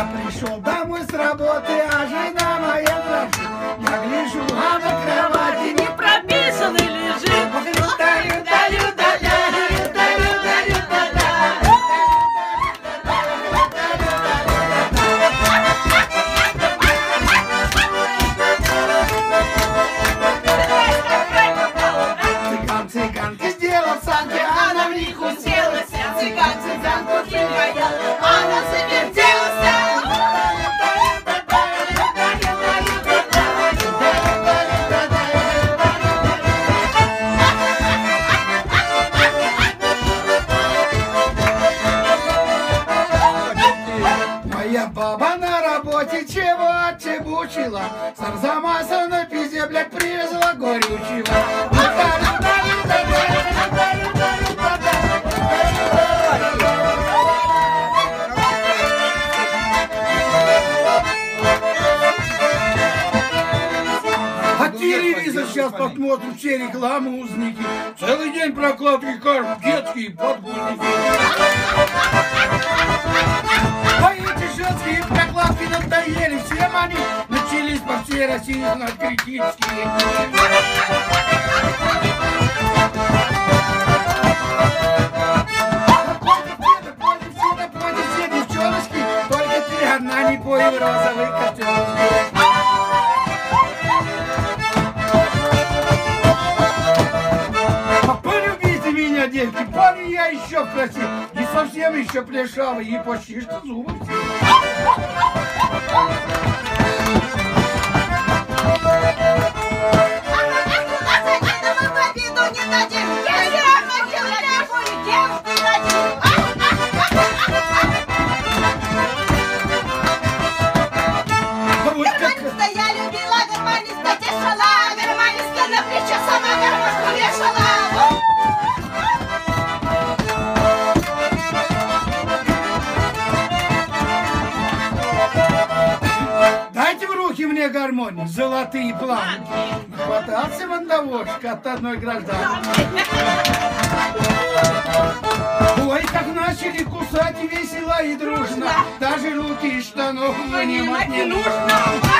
Я пришел домой с работы, а жена моя дрожит. Я гляжу, а на кровати Не прописанный лежит. Цыганка сделал санки, она в них уселась. Цыганку припаял, она завертелась. Моя баба на работе чего отчебучила, с Арзамаса на пизде, блядь, привезла горючего. А телевизор сейчас посмотрю, все рекламы узники. Целый день прокладки кажут, детские подгузники. А эти женские прокладки надоели, всем они начались по всей России знать критические. Пойди все девчоночки, только ты одна не пой в розовый котелочек. Полюбите меня, девки, парень я еще красив, и совсем еще плешавый, и почти что зубы. Дайте в руки мне гармонии, золотые планки. Хватался мандавошка от одной гражданки. Ой, как начали кусать весело и дружно, даже руки из штанов вынимать не нужно.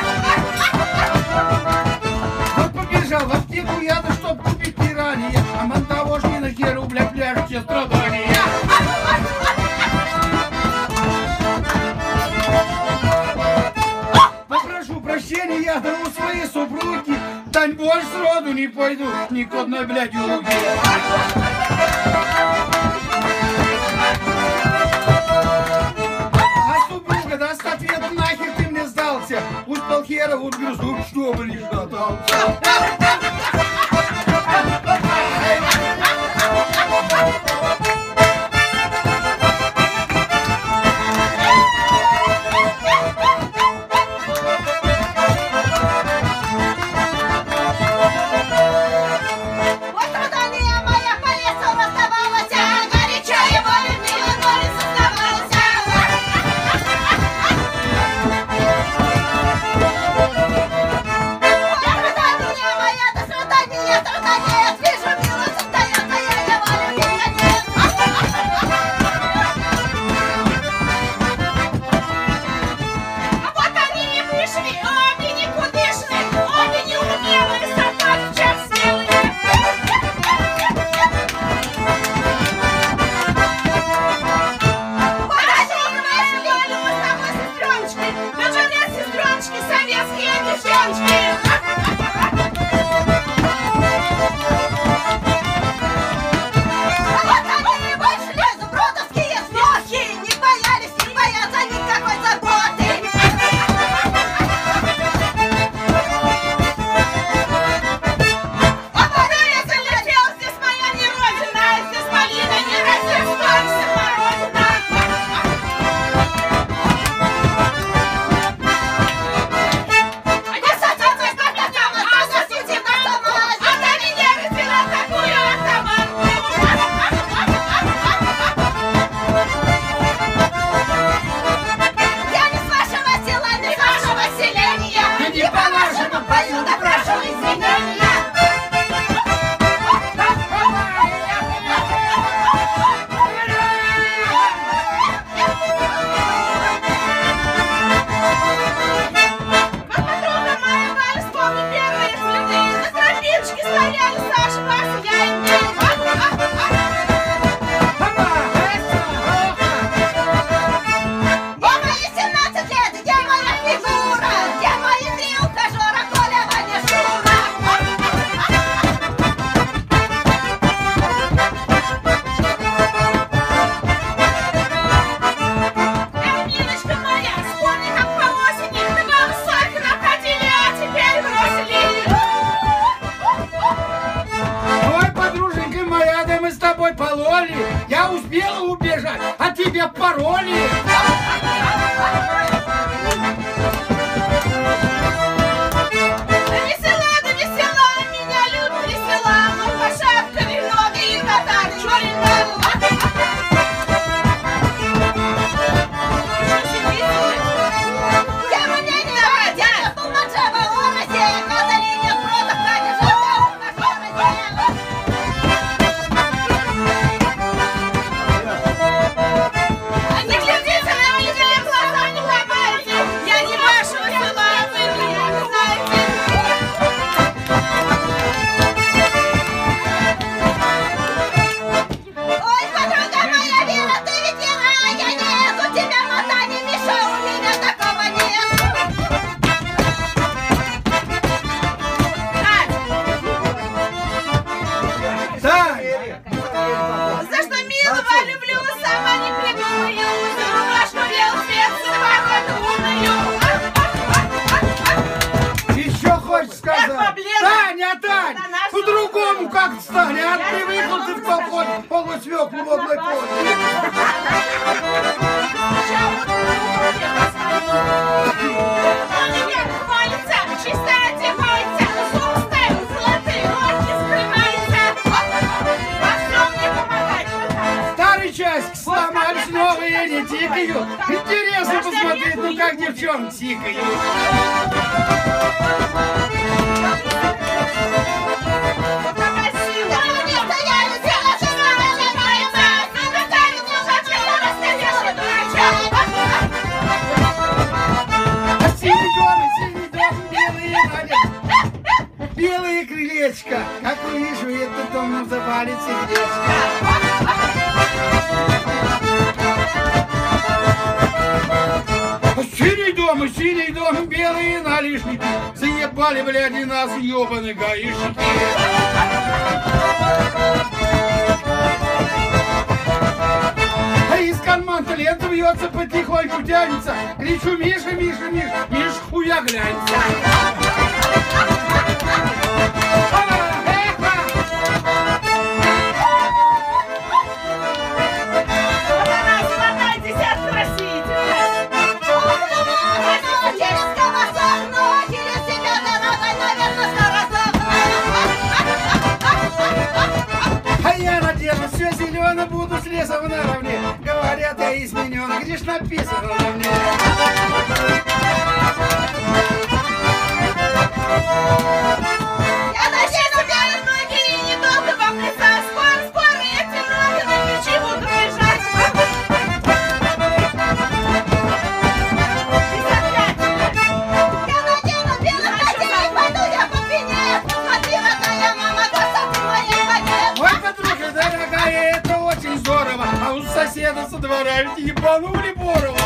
Вот побежал в аптеку я-то, чтоб купить пиранья, а мандавошки на херу, бля, пляж все страдания. Попрошу прощения я да у своей супруги, дань больше сроду не пойду ни к одной, блядь, уруги. А супруга даст ответ, нахер ты мне сдался, пусть полхера отгрызут, чтобы лишь додался. меня пароли. Да весела, меня любит весела, но лошадками много и татар черный. По-другому как стали, а ты выехал ты в колхоз, полусвеклу в облаке. Хвалится, чистая девайся, золотые руки скрывается. Во всем не помогать. Старые часики сломались, новые не тикают. Интересно посмотреть, ну как девчонки тикают. Белые крылечко, как увижу, этот дом запалит сердечко. Синий дом, белые налишники, заебали, блядь, нас ебаные гаишники. А из кармана лента вьется, потихоньку тянется. Кричу: Миша, Миша, Миша, Миша, хуя глянется. Все зелено, буду с лесом наравне. Говорят, я изменен, где ж написано на мне? Я надеюсь, белые ноги и недолго вам летать. Скоро эти ноги на печи будут лежать. Я надену белых котей, пойду я по пене. Смотри, родная мама, красоты моей коне. Ой, подруга дорогая, это очень здорово. А у соседа со двора ведь ебанули Борова.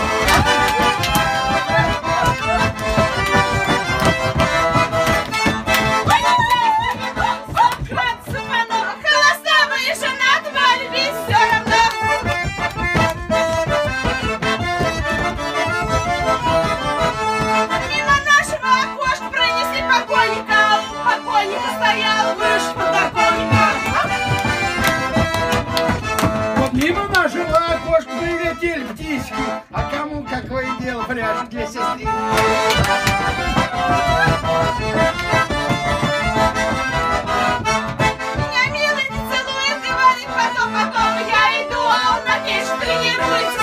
Мимо нашего окошка прилетели птички. А кому какое дело пряжет для сестры? Меня милый не целует, говорит потом. Я иду, а он на печь тренируется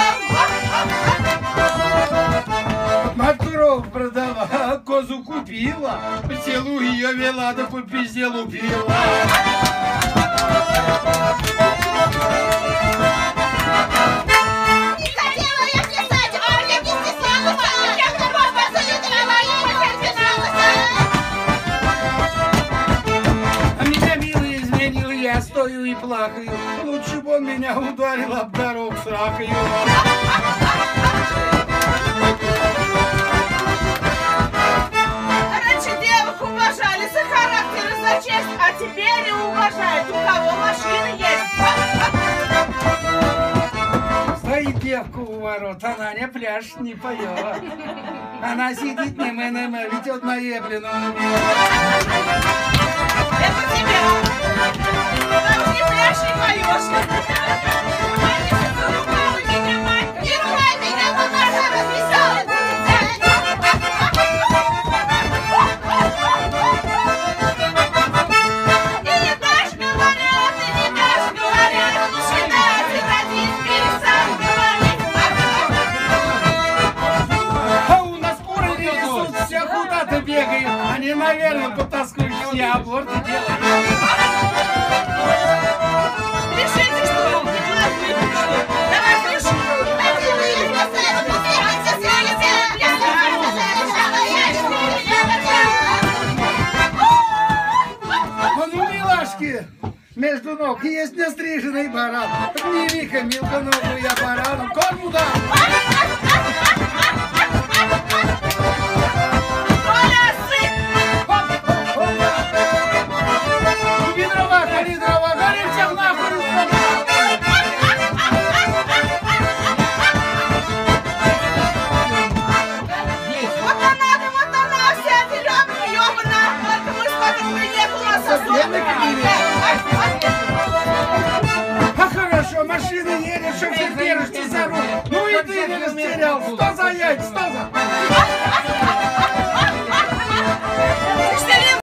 с котом. Мать корову продала, козу купила. По селу ее вела, да по пизде лупила. Я стою и плакаю, лучше бы он меня ударил об дорогу с ракою. Раньше девок уважали за характер и за честь, а теперь и уважают, у кого машины есть. Стоит девка у ворот, она не пляшет, не поет. Она сидит нема, ведет наебленную мило. Это тебя. Ты не пляшь, не поешь. наверное, потаскуют все аборты делать. Решите, что ли? Давай, пиши. А ну, милашки, между ног есть нестриженный баран. Обними-ка, Милка, ногу я барану, корму дам. Коля, сыпь! Руби дрова, гори дрова, гори всех нахуй. Вот она, вся деревня, ёбана! Только мы с подругой не было Совсем А хорошо, машина едет, шофер держите за руль. Ну и ты не растерял. Что за яйца, что за...